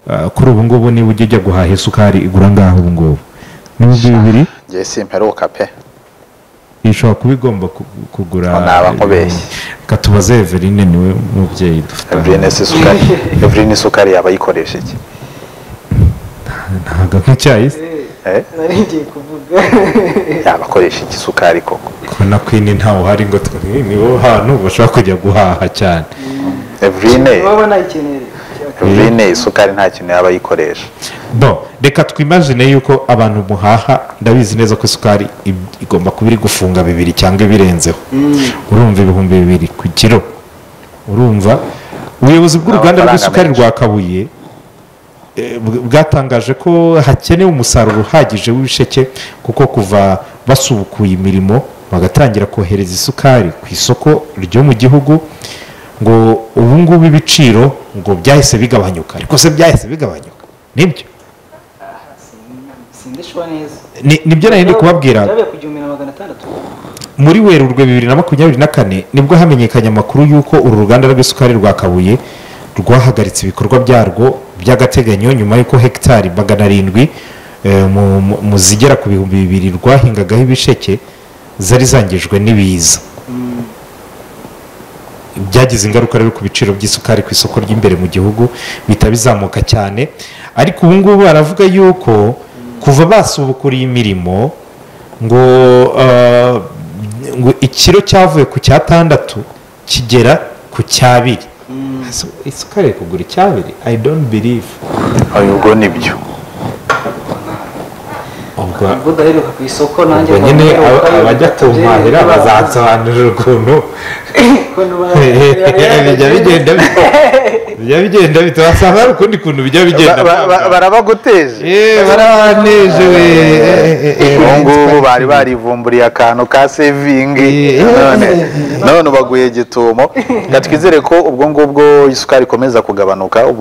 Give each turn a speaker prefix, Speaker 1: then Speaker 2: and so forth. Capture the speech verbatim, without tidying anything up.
Speaker 1: kuri ubu ngubu niba ujya guhaha isukari igura ngaho ubu ngubu n'ibihumbi bibiri
Speaker 2: ngiye simperuka pe
Speaker 1: ishobora kuba igomba kugura
Speaker 2: naba nkubeshye
Speaker 1: katubaze Everine niwe mubyeyi dufite
Speaker 2: Everine isukari Everine isukari yaba yikoresha iki
Speaker 1: ntaga nk'icyayi
Speaker 2: eh
Speaker 3: narigiye kuvuga
Speaker 2: yaba akoresha iki isukari koko
Speaker 1: kona kwini ntawo hari ngo nibo hantu bashaka kujya guhaha cyane
Speaker 2: Everine
Speaker 3: baba nayikeneye
Speaker 2: Everine isukari nta kintu yaba yikoresha
Speaker 1: bon reka twimagine yuko abantu muhaha ndabizi neza ko isukari igomba kuba iri gufunga bibiri cyangwa ibirenzeho urumva ibihumbi bibiri ku kilo urumva ubuyobozi bw'uruganda rw'isukari rwa Kabuye bwatangaje ko hakenewe umusaruro uhagije w'ibisheke kuko kuva basubukuye imirimo bagatangira kohereza isukari ku isoko ryo mu gihugu ngo ubu ngubu ibiciro ngo byahise bigabanyuka ariko se byahise bigabanyuka nibyo
Speaker 3: sindishwa neza
Speaker 1: nibyo nari ndi kubabwira muri Werurwe bibiri na makumyabiri na kane nibwo hamenyekanye amakuru y'uko uru ruganda rw'isukari rwa Kabuye rwahagaritse ibikorwa byarwo by'agateganyo nyuma y'uko hegitari magana arindwi mu zigera ku bihumbi bibiri rwahingagaho ibisheke zari zangijwe n'ibiza byagize ingaruka rero ku biciro by'isukari ku isoko ry'imbere mu gihugu bita bizamuka cyane ariko ubu ngubu baravuga yuko kuva basubukuriye imirimo ngo ngo ikiro cyavuye ku cyatandatu kigera ku cyabiri isukari kugura icyabiri I don't believe
Speaker 2: ubwo nibyo
Speaker 3: ubwo daheruka ku isoko nanjye
Speaker 1: nyine abajya kumpahira bazansobanurira ukuntu bijya bigenda bijya bigenda bitabasanga hari ukundi kuntu bijya bigenda
Speaker 2: barabaguteje
Speaker 1: barabaneje we
Speaker 2: ubu ngubu bari barivumburiye akantu ka sevingi none baguye gitumo twizere ko ubwo ngubwo isukari ikomeza kugabanuka.